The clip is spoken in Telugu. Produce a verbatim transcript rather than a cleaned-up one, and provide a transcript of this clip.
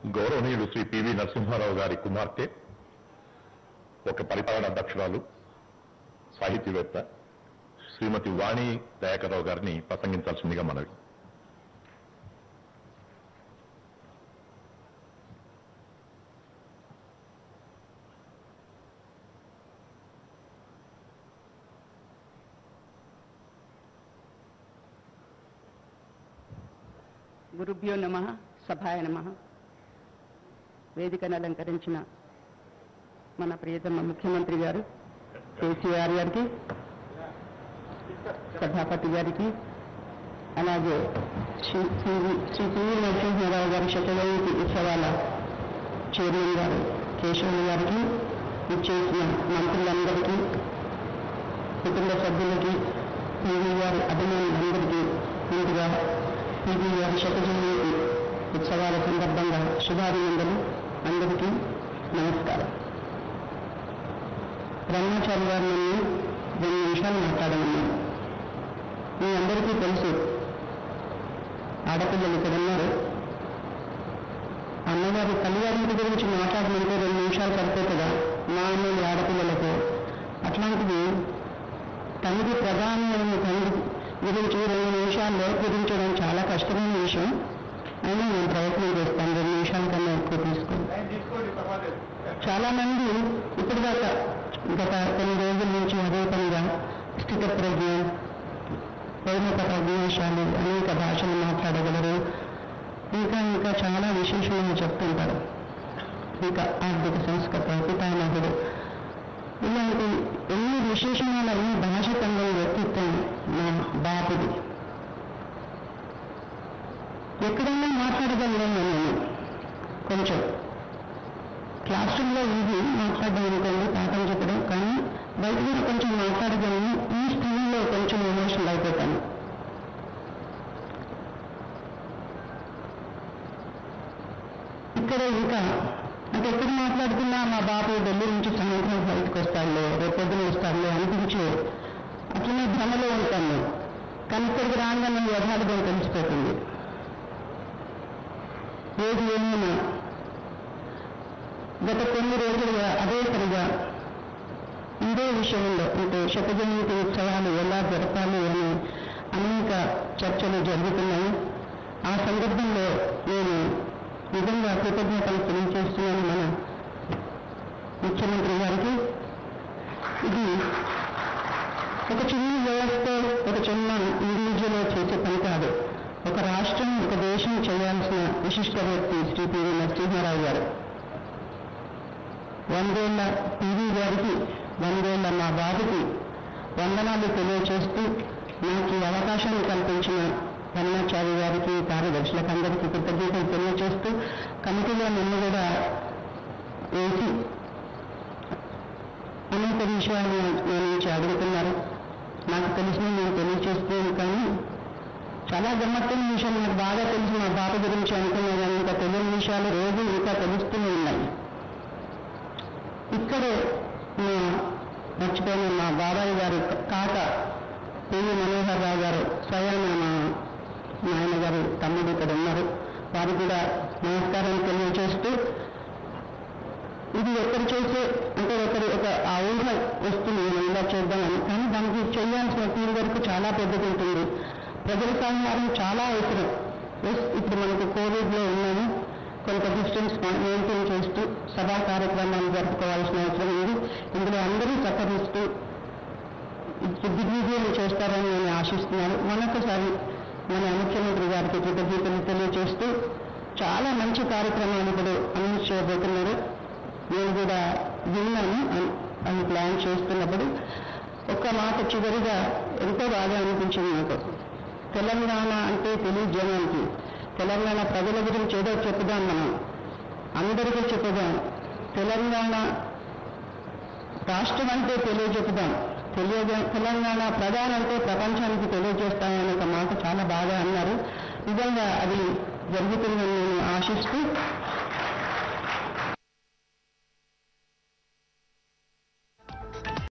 గౌరవనీయులు శ్రీ పివి నరసింహారావు గారి కుమార్తె, ఒక పరిపాలనా దక్షురాలు, సాహితీవేత్త శ్రీమతి వాణి దయాకర్రావు గారిని ప్రసంగించాల్సిందిగా మనవి. గురుభ్యో నమః. సభాయ నమః. వేదికను అలంకరించిన మన ప్రియతమ ముఖ్యమంత్రి గారు కేసీఆర్ గారికి, సభాపతి గారికి, అలాగే శ్రీ శ్రీ పివి నరసింహారావు గారి శతజయంతి ఉత్సవాల చైర్మన్ గారు కేశవులు గారికి, ఇచ్చేసిన మంత్రులందరికీ, కుటుంబ సభ్యులకి, పివి గారి అభిమానులందరికీ ముందుగా పివి గారి శతజయంతి ఉత్సవాల సందర్భంగా శుభాభినందనలు. అందరికీ నమస్కారం. బ్రహ్మచారి గారు నన్ను రెండు నిమిషాలు మాట్లాడమన్నాను. మీ అందరికీ తెలుసు, ఆడపిల్లలు ఇక్కడ ఉన్నారు. అన్నగారి తల్లిగారింటి గురించి మాట్లాడమంటే రెండు నిమిషాలు సరిపోతుందా మా అన్నది ఆడపిల్లలకు? అట్లాంటిది తండ్రి ప్రధాని అయిన తండ్రి గురించి రెండు నిమిషాల్లో గురించడం చాలా కష్టమైన విషయం. అయినా నేను ప్రయత్నం చేస్తాను రెండు నిమిషాల కన్నా ఎక్కువ తీసుకోండి. చాలా మంది ఇప్పుడు దాకా గత కొన్ని రోజుల నుంచి అదే పనిగా స్థిత ప్రజ్ఞ, వైదిక ప్రజ్ఞాశాలి, అనేక భాషలు మాట్లాడగలరు, ఇంకా ఇంకా చాలా విశేషమైన చెప్తుంటారు. ఇంకా ఆర్థిక సంస్కృత, పితామహుడు, ఇలాంటి ఎన్ని విశేషమైన ఈ భాష కంగా వ్యక్తిత్వం మా బాపుది. ఎక్కడైనా మాట్లాడగలను నేను, కొంచెం క్లాస్ రూమ్లో ఇది మాట్లాడడం అనుకోండి, పాఠం చెప్పడం, కానీ బయట కూడా కొంచెం మాట్లాడగలను. ఈ స్థితిలో కొంచెం ఎమోషనల్ అయిపోతాను. ఇక్కడ ఇంకా అంటే ఎక్కడ మాట్లాడుతున్నా మా బాబు ఢిల్లీ నుంచి సాయంత్రం బయటకు వస్తాడులే, రేపు పొద్దున వస్తాడులే అనిపించి అట్లనే భ్రమలో ఉంటాను. కానీ ఇక్కడికి రాగానే యథార్థం తెలిసిపోతుంది. ఏది ఏమైనా గత కొన్ని రోజులుగా అదే పనిగా ఇదే విషయంలో అంటే శతజయంతి ఉత్సవాలు ఎలా జరపాలి అని అనేక చర్చలు జరుగుతున్నాయి. ఆ సందర్భంలో నేను నిజంగా కృతజ్ఞతలు తెలియజేస్తున్నాను మన ముఖ్యమంత్రి గారికి. ఇది ఒక చిన్న వ్యవస్థ, ఒక చిన్న ఇండివిజువల్ చేసే పని కాదు. ఒక రాష్ట్రం, ఒక దేశం చేయాల్సిన విశిష్ట వ్యక్తి శ్రీ పివి నరసింహారావు గారు. వందేళ్ల పివి గారికి, వందేళ్ల మా బాబుకి వందనాలు తెలియచేస్తూ నాకు ఈ అవకాశాన్ని కల్పించిన బ్రహ్మచారి గారికి, కార్యదర్శులకు అందరికీ కృతజ్ఞతలు తెలియజేస్తూ, కమిటీలో నన్ను కూడా వేసి అనేక విషయాలు నా నుంచి అడుగుతున్నారు. నాకు తెలిసిన నేను తెలియజేస్తున్నాను. కానీ చాలా గమ్మత్తైన విషయాలు నాకు బాగా తెలిసి మా బాబు గురించి అనుకున్నాను, కానీ ఇంకా తెలియని విషయాలు రోజు ఇంకా తెలుస్తూనే ఉన్నాయి. ఇక్కడే మా మర్చిపోయిన మా బాబాయ్ గారు కాక పివి మనోహర్ రావు గారు, స్వయాన మా నాయన గారు తమ్ముడు ఇక్కడ ఉన్నారు. వారు కూడా నమస్కారం తెలియజేస్తూ, ఇది ఒకరు చేసే అంటే ఒకరు ఒక ఆ ఊహ వస్తుంది నేను ఇలా చేద్దామని, కానీ దానికి చేయాల్సిన టీం వరకు చాలా పెద్దది ఉంటుంది. ప్రజల సహకారం చాలా అవసరం. ఇప్పుడు మనకు కోవిడ్లో ఉన్నాము, కొంత డిస్టెన్స్ మెయింటైన్ చేస్తూ సభా కార్యక్రమాలు జరుపుకోవాల్సిన అవసరం ఉంది. ఇందులో అందరూ సహకరిస్తూ దిగ్విజయం చేస్తారని నేను ఆశిస్తున్నాను. మరొకసారి మన ముఖ్యమంత్రి గారికి కృతజ్ఞతలు తెలియజేస్తూ, చాలా మంచి కార్యక్రమాలు ఇప్పుడు అనౌన్స్ చేయబోతున్నారు. నేను కూడా విన్నాను అని ప్లాన్ చేస్తున్నప్పుడు. ఒక్క మాట చివరిగా ఎంతో బాగా అనిపించింది నాకు. తెలంగాణ అంటే తెలియ జనానికి, తెలంగాణ ప్రజల గురించి ఏదో చెప్పుదాం, మనం అందరికీ చెప్పుదాం. తెలంగాణ రాష్ట్రం అంటే తెలియజెప్పుదాం, తెలియజ తెలంగాణ ప్రధాని అంటే ప్రపంచానికి తెలియజేస్తామని ఒక మాట చాలా బాగా అన్నారు. నిజంగా అది జరుగుతుందని నేను ఆశిస్తూ